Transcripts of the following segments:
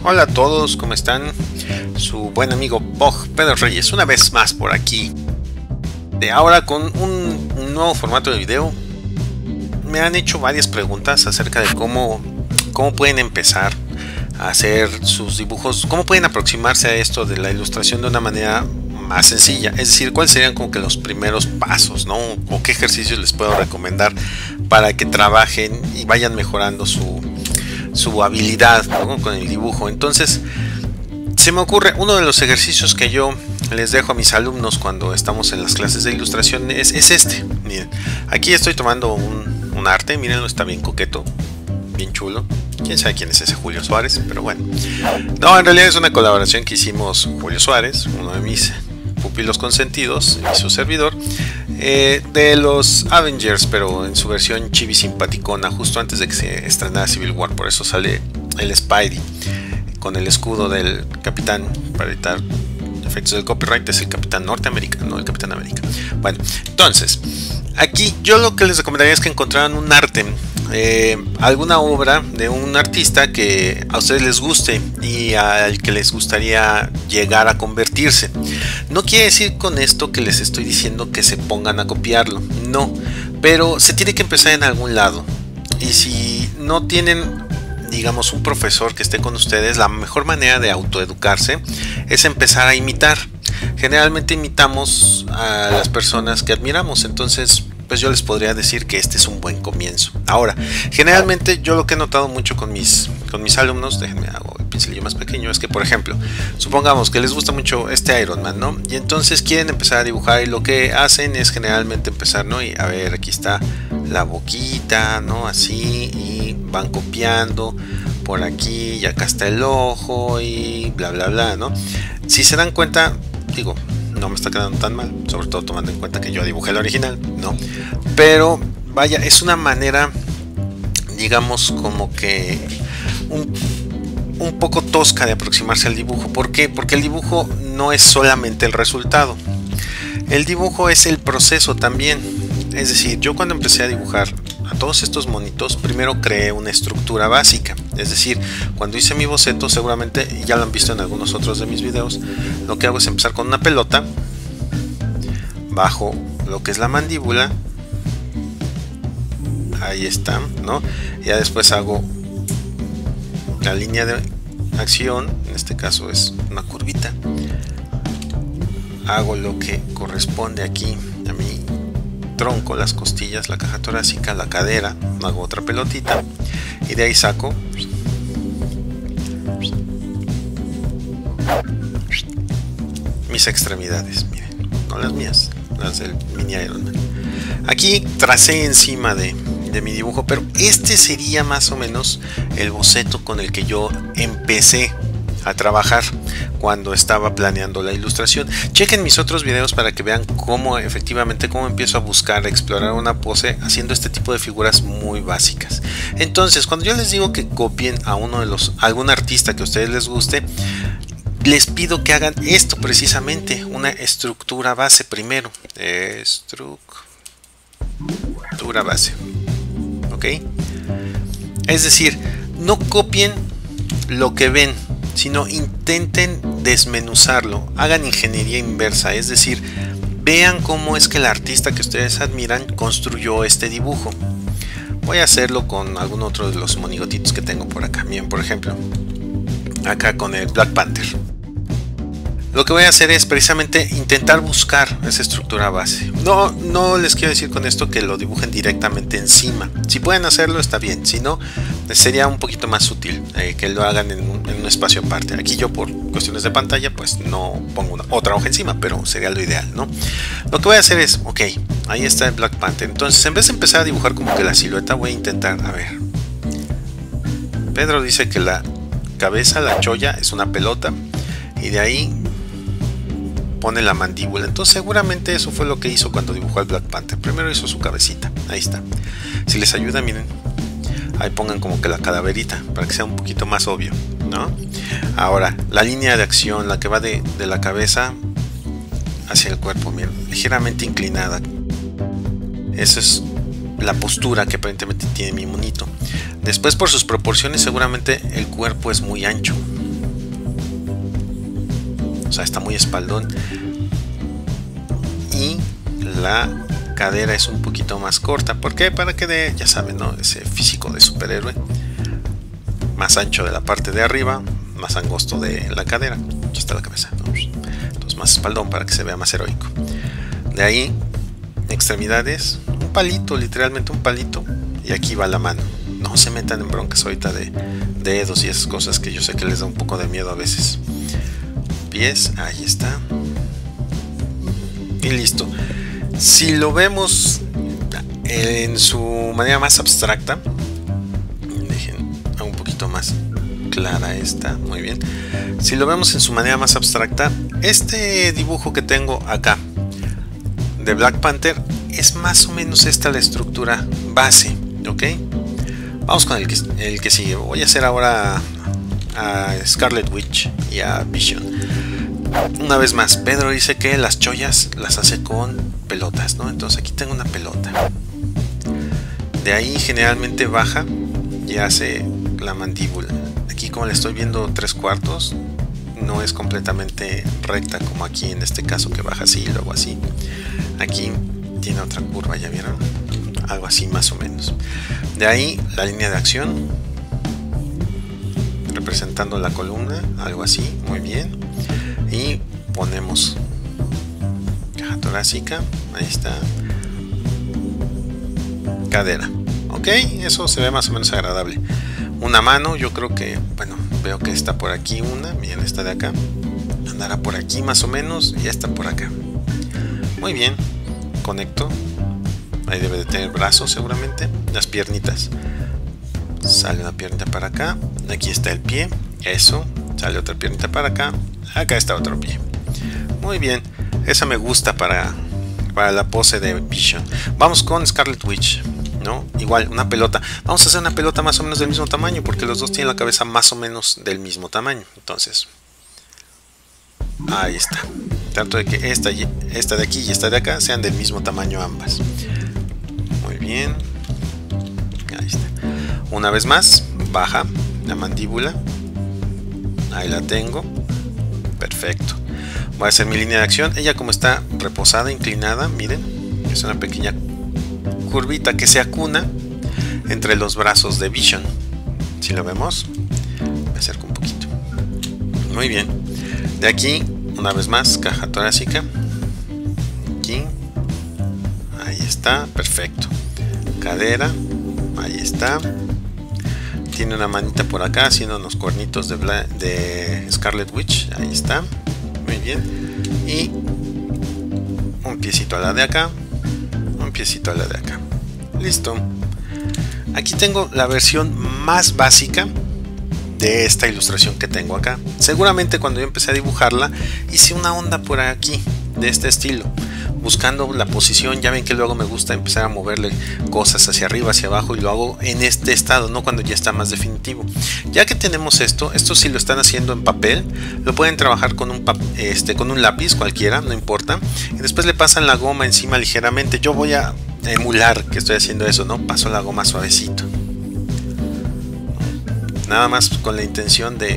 Hola a todos, ¿cómo están? Su buen amigo Pog Pedro Reyes, una vez más por aquí. Ahora con un nuevo formato de video. Me han hecho varias preguntas acerca de cómo pueden empezar a hacer sus dibujos, cómo pueden aproximarse a esto de la ilustración de una manera más sencilla. Es decir, cuáles serían como que los primeros pasos, ¿no? O qué ejercicios les puedo recomendar para que trabajen y vayan mejorando su habilidad, ¿no?, con el dibujo. Entonces se me ocurre uno de los ejercicios que yo les dejo a mis alumnos cuando estamos en las clases de ilustración es este. Miren, aquí estoy tomando un arte, mírenlo, está bien coqueto, bien chulo. Quién sabe quién es ese Julio Suárez, pero bueno. No, en realidad es una colaboración que hicimos Julio Suárez, uno de mis pupilos consentidos, y su servidor, de los Avengers, pero en su versión chibi simpaticona, justo antes de que se estrenara Civil War. Por eso sale el Spidey con el escudo del Capitán, para evitar efectos del copyright. Es el Capitán Norteamérica, no el Capitán América. Bueno, entonces aquí yo lo que les recomendaría es que encontraran un arte, alguna obra de un artista que a ustedes les guste y al que les gustaría llegar a convertirse. No quiere decir con esto que les estoy diciendo que se pongan a copiarlo, no, pero se tiene que empezar en algún lado. Y si no tienen, digamos, un profesor que esté con ustedes, la mejor manera de autoeducarse es empezar a imitar. Generalmente imitamos a las personas que admiramos, entonces pues yo les podría decir que este es un buen comienzo. Ahora, generalmente yo lo que he notado mucho con mis alumnos, déjenme hago el pincelillo más pequeño, es que, por ejemplo, supongamos que les gusta mucho este Iron Man, ¿no? Y entonces quieren empezar a dibujar, y lo que hacen es generalmente empezar, ¿no? Y a ver, aquí está la boquita, ¿no? Así, y van copiando por aquí, y acá está el ojo, y bla bla bla, ¿no? Si se dan cuenta, digo, no me está quedando tan mal, sobre todo tomando en cuenta que yo dibujé el original, ¿no? Pero vaya, es una manera, digamos, como que un poco tosca de aproximarse al dibujo. ¿Por qué? Porque el dibujo no es solamente el resultado, el dibujo es el proceso también. Es decir, yo cuando empecé a dibujar a todos estos monitos, primero creé una estructura básica. Es decir, cuando hice mi boceto, seguramente ya lo han visto en algunos otros de mis videos, lo que hago es empezar con una pelota, bajo lo que es la mandíbula, ahí está, ¿no? Ya después hago la línea de acción, en este caso es una curvita, hago lo que corresponde aquí a mi tronco, las costillas, la caja torácica, la cadera, hago otra pelotita y de ahí saco mis extremidades, miren, no las mías, las del mini Iron Man. Aquí tracé encima de mi dibujo, pero este sería más o menos el boceto con el que yo empecé a trabajar cuando estaba planeando la ilustración. Chequen mis otros videos para que vean cómo efectivamente empiezo a buscar, a explorar una pose haciendo este tipo de figuras muy básicas. Entonces, cuando yo les digo que copien a algún artista que a ustedes les guste, les pido que hagan esto precisamente, una estructura base primero. Estructura base, ¿ok? Es decir, no copien lo que ven, sino intenten desmenuzarlo, hagan ingeniería inversa, es decir, vean cómo es que el artista que ustedes admiran construyó este dibujo. Voy a hacerlo con algún otro de los monigotitos que tengo por acá. Miren, por ejemplo, acá con el Black Panther. Lo que voy a hacer es precisamente intentar buscar esa estructura base. No les quiero decir con esto que lo dibujen directamente encima. Si pueden hacerlo está bien, si no, sería un poquito más sutil que lo hagan en un espacio aparte. Aquí yo, por cuestiones de pantalla, pues no pongo otra hoja encima, pero sería lo ideal, ¿no? Lo que voy a hacer es, ok, ahí está el Black Panther. Entonces, en vez de empezar a dibujar como que la silueta, voy a intentar, a ver. Pedro dice que la cabeza, la cholla, es una pelota, y de ahí pone la mandíbula. Entonces seguramente eso fue lo que hizo cuando dibujó al Black Panther. Primero hizo su cabecita, ahí está. Si les ayuda, miren, ahí pongan como que la calaverita para que sea un poquito más obvio, ¿no? Ahora, la línea de acción, la que va de la cabeza hacia el cuerpo, miren, ligeramente inclinada. Esa es la postura que aparentemente tiene mi monito. Después, por sus proporciones, seguramente el cuerpo es muy ancho, o sea, está muy espaldón. Y la cadera es un poquito más corta. ¿Por qué? Para que dé, ya saben, ¿no? Ese físico de superhéroe. Más ancho de la parte de arriba, más angosto de la cadera. Aquí está la cabeza, ¿no? Entonces más espaldón para que se vea más heroico. De ahí, extremidades, un palito, literalmente un palito. Y aquí va la mano. No se metan en broncas ahorita de dedos y esas cosas que yo sé que les da un poco de miedo a veces. Pies, ahí está. Y listo. Si lo vemos en su manera más abstracta, dejen un poquito más clara esta, muy bien. Si lo vemos en su manera más abstracta, este dibujo que tengo acá de Black Panther es más o menos esta la estructura base, ¿ok? Vamos con el que sigue. Voy a hacer ahora a Scarlet Witch y a Vision. Una vez más, Pedro dice que las chollas las hace con pelotas, ¿no? Entonces aquí tengo una pelota. De ahí generalmente baja y hace la mandíbula. Aquí, como le estoy viendo 3/4, no es completamente recta como aquí en este caso, que baja así y luego así. Aquí tiene otra curva, ¿ya vieron? Algo así más o menos. De ahí la línea de acción, representando la columna, algo así, muy bien. Y ponemos caja torácica, ahí está, cadera, ok, eso se ve más o menos agradable. Una mano, yo creo que, bueno, veo que está por aquí una, miren, esta de acá, andará por aquí más o menos, y esta por acá. Muy bien, conecto, ahí debe de tener brazos seguramente, las piernitas, sale una piernita para acá, aquí está el pie, eso, sale otra piernita para acá, acá está otro pie. Muy bien, esa me gusta para la pose de Vision. Vamos con Scarlet Witch, ¿no? Igual, una pelota. Vamos a hacer una pelota más o menos del mismo tamaño, porque los dos tienen la cabeza más o menos del mismo tamaño. Entonces, ahí está. Tanto de que esta de aquí y esta de acá sean del mismo tamaño ambas. Muy bien. Ahí está. Una vez más, baja la mandíbula. Ahí la tengo. Perfecto. Voy a hacer mi línea de acción. Ella, como está reposada, inclinada, miren, es una pequeña curvita que se acuna entre los brazos de Vision. Si lo vemos, me acerco un poquito. Muy bien. De aquí, una vez más, caja torácica. Aquí. Ahí está. Perfecto. Cadera. Ahí está. Tiene una manita por acá haciendo unos cuernitos de Scarlet Witch. Ahí está. Muy bien. Y un piecito a la de acá. Un piecito a la de acá. Listo. Aquí tengo la versión más básica de esta ilustración que tengo acá. Seguramente cuando yo empecé a dibujarla hice una onda por aquí de este estilo, buscando la posición. Ya ven que luego me gusta empezar a moverle cosas hacia arriba, hacia abajo, y lo hago en este estado, no cuando ya está más definitivo. Ya que tenemos esto si lo están haciendo en papel, lo pueden trabajar con un lápiz cualquiera, no importa, y después le pasan la goma encima ligeramente. Yo voy a emular que estoy haciendo eso, ¿no? Paso la goma suavecito, nada más con la intención de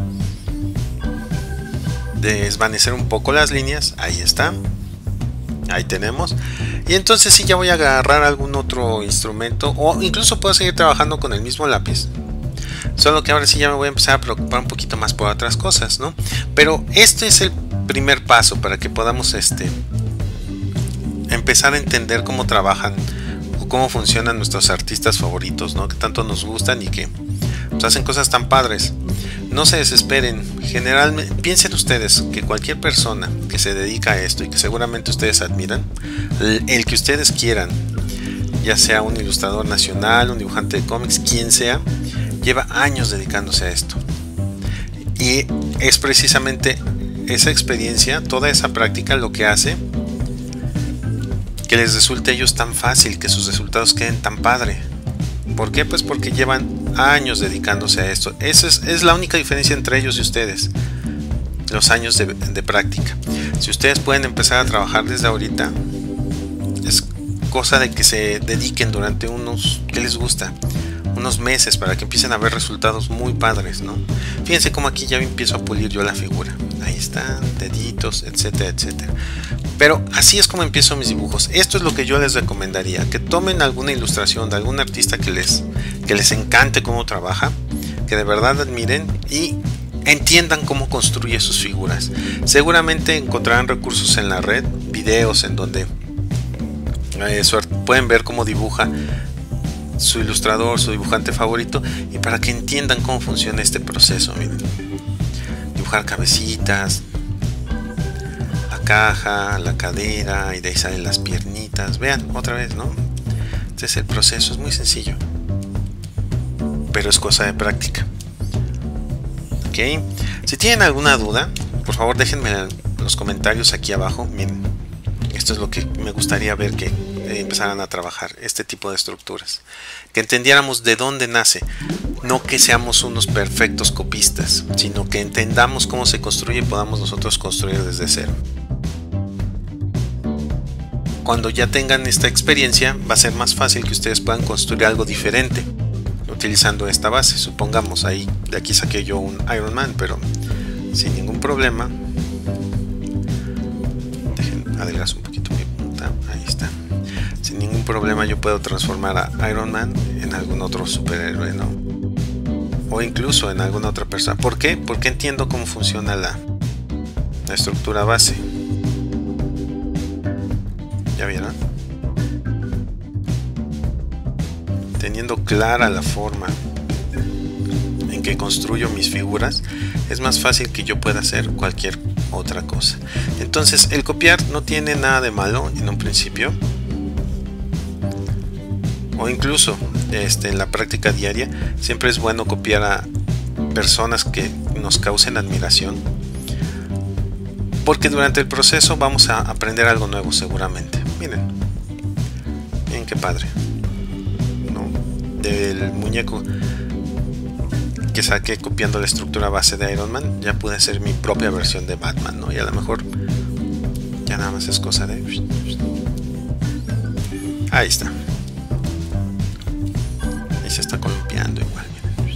desvanecer un poco las líneas. Ahí está. Ahí tenemos. Y entonces sí, ya voy a agarrar algún otro instrumento, o incluso puedo seguir trabajando con el mismo lápiz, solo que ahora sí ya me voy a empezar a preocupar un poquito más por otras cosas, ¿no? Pero este es el primer paso para que podamos empezar a entender cómo trabajan o cómo funcionan nuestros artistas favoritos, ¿no? Que tanto nos gustan y que pues hacen cosas tan padres. No se desesperen. Generalmente, piensen ustedes que cualquier persona que se dedica a esto y que seguramente ustedes admiran, el que ustedes quieran, ya sea un ilustrador nacional, un dibujante de cómics, quien sea, lleva años dedicándose a esto. Y es precisamente esa experiencia, toda esa práctica, lo que hace que les resulte a ellos tan fácil, que sus resultados queden tan padre. ¿Por qué? Pues porque llevan años dedicándose a esto. Esa es la única diferencia entre ellos y ustedes, los años de práctica. Si ustedes pueden empezar a trabajar desde ahorita, es cosa de que se dediquen durante ¿qué les gusta? Unos meses, para que empiecen a ver resultados muy padres, ¿no? Fíjense cómo aquí ya empiezo a pulir yo la figura. Ahí ahí están, deditos, etcétera, etcétera. Pero así es como empiezo mis dibujos. Esto es lo que yo les recomendaría, que tomen alguna ilustración de algún artista que les encante cómo trabaja, que de verdad admiren y entiendan cómo construye sus figuras. Seguramente encontrarán recursos en la red, videos en donde pueden ver cómo dibuja su ilustrador, su dibujante favorito, y para que entiendan cómo funciona este proceso. Miren, dibujar cabecitas, la caja, la cadera, y de ahí salen las piernitas. Vean otra vez, ¿no? Este es el proceso, es muy sencillo, pero es cosa de práctica. Ok, si tienen alguna duda, por favor déjenme en los comentarios aquí abajo. Miren, esto es lo que me gustaría ver, que empezaran a trabajar este tipo de estructuras, que entendiéramos de dónde nace, no que seamos unos perfectos copistas, sino que entendamos cómo se construye y podamos nosotros construir desde cero. Cuando ya tengan esta experiencia, va a ser más fácil que ustedes puedan construir algo diferente utilizando esta base. Supongamos, de aquí saqué yo un Iron Man, pero sin ningún problema. Dejen adelgazar un poquito mi punta, ahí está. Sin ningún problema yo puedo transformar a Iron Man en algún otro superhéroe, ¿no? O incluso en alguna otra persona. ¿Por qué? Porque entiendo cómo funciona la estructura base. ¿Ya vieron? Teniendo clara la forma en que construyo mis figuras, es más fácil que yo pueda hacer cualquier otra cosa. Entonces, el copiar no tiene nada de malo en un principio, o incluso en la práctica diaria siempre es bueno copiar a personas que nos causen admiración, porque durante el proceso vamos a aprender algo nuevo seguramente. Miren qué padre, ¿no? Del muñeco que saqué copiando la estructura base de Iron Man, ya pude hacer mi propia versión de Batman, ¿no? Y a lo mejor ya nada más es cosa de... Ahí está. Ahí se está columpiando igual.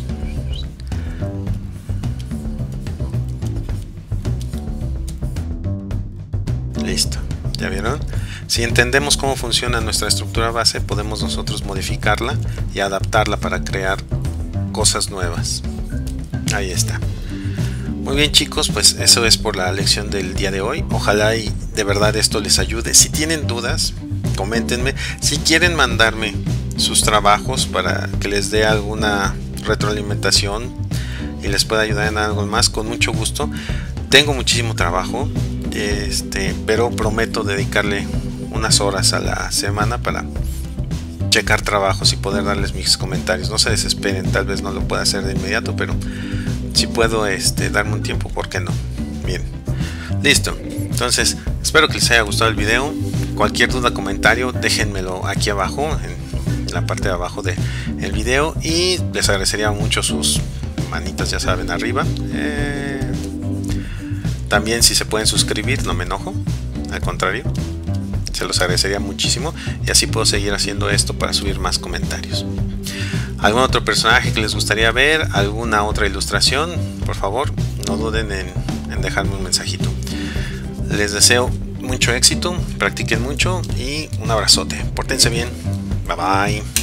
Listo. ¿Ya vieron? Si entendemos cómo funciona nuestra estructura base, podemos nosotros modificarla y adaptarla para crear cosas nuevas. Ahí está. Muy bien, chicos, pues eso es por la lección del día de hoy. Ojalá y de verdad esto les ayude. Si tienen dudas, coméntenme. Si quieren mandarme sus trabajos para que les dé alguna retroalimentación y les pueda ayudar en algo más, con mucho gusto. Tengo muchísimo trabajo, pero prometo dedicarle unas horas a la semana para checar trabajos y poder darles mis comentarios. No se desesperen, tal vez no lo pueda hacer de inmediato, pero si puedo darme un tiempo, ¿por qué no? Bien, listo. Entonces, espero que les haya gustado el video. Cualquier duda, comentario, déjenmelo aquí abajo, en la parte de abajo del video, y les agradecería mucho sus manitas, ya saben, arriba. También si se pueden suscribir, no me enojo, al contrario, se los agradecería muchísimo, y así puedo seguir haciendo esto para subir más comentarios. ¿Algún otro personaje que les gustaría ver? ¿Alguna otra ilustración? Por favor, no duden en dejarme un mensajito. Les deseo mucho éxito, practiquen mucho y un abrazote. Pórtense bien. Bye bye.